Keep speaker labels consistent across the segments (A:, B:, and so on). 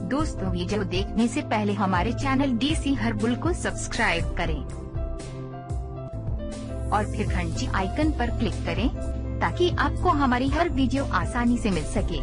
A: दोस्तों, वीडियो देखने से पहले हमारे चैनल देसी हर्बल को सब्सक्राइब करें और फिर घंटी आइकन पर क्लिक करें ताकि आपको हमारी हर वीडियो आसानी से मिल सके।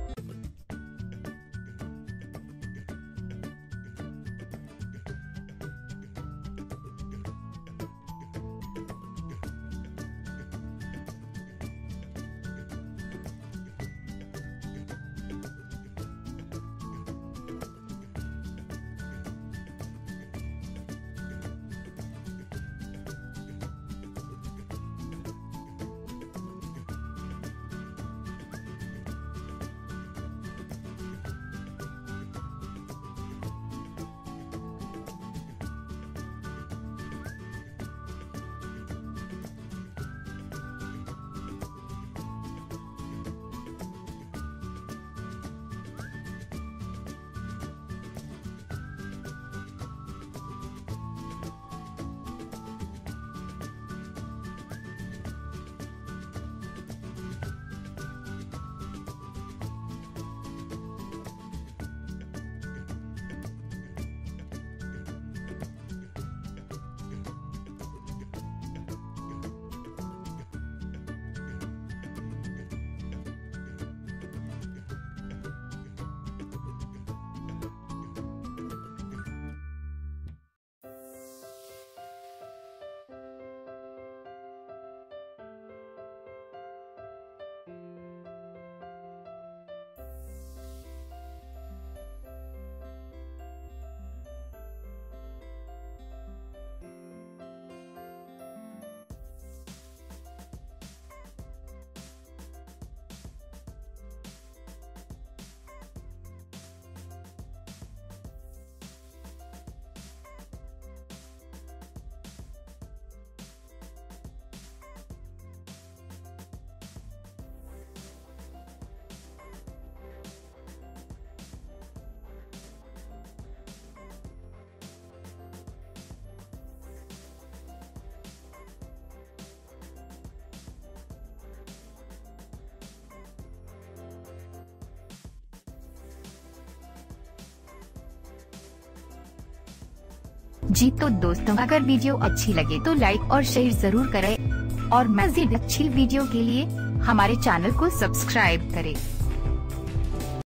A: जी तो दोस्तों, अगर वीडियो अच्छी लगे तो लाइक और शेयर जरूर करें और मज़ीद अच्छी वीडियो के लिए हमारे चैनल को सब्सक्राइब करें।